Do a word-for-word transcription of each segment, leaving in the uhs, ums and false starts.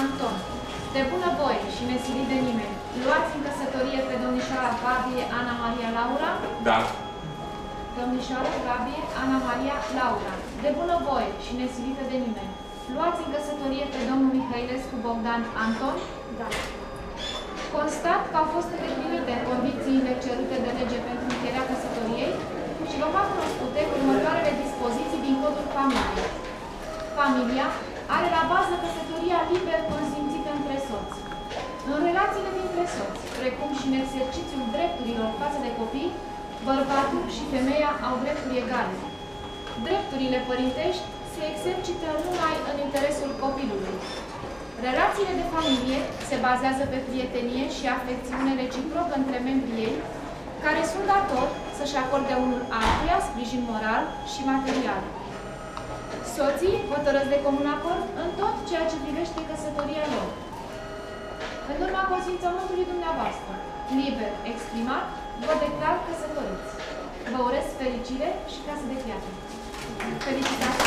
Anton, de bunăvoie și nesilit de nimeni, luați în căsătorie pe domnișoara Gabie Ana Maria Laura? Da. Domnișoara Gabie Ana Maria Laura, de bunăvoie și nesilită de nimeni, luați în căsătorie pe domnul Mihailescu Bogdan Anton? Da. Constat că au fost îndeplinite condițiile cerute de lege pentru încheierea căsătoriei și vă fac cunoscute următoarele dispoziții din codul familiei. Familia are la bază căsătoria liber consimțită între soți. În relațiile dintre soți, precum și în exercițiul drepturilor față de copii, bărbatul și femeia au drepturi egale. Drepturile părintești se exercită numai în interesul copilului. Relațiile de familie se bazează pe prietenie și afecțiune reciprocă între membrii ei, care sunt datori să-și acorde unul altuia sprijin moral și material. Soții hotărăsc de comun acord în tot ceea ce privește căsătoria lor. În urma consimțământului dumneavoastră, liber exprimat, vă declar căsătoriți. Vă urez fericire și casă de piatră. Felicitații!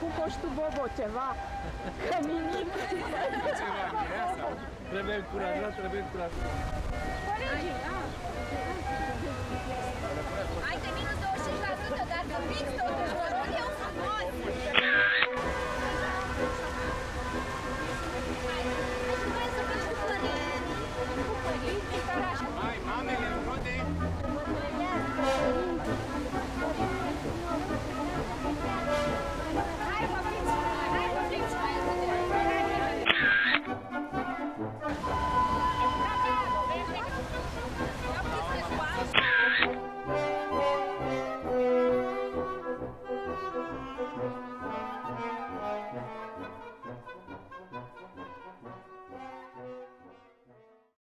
cu coștul Bobo ceva. Că minim. Ceva, mireasa. Trebuie încurajat, trebuie încurajat. Colegii, da. Hai că minus douăzeci și cinci la sută, dar să fix totuși, vă rog eu frumos!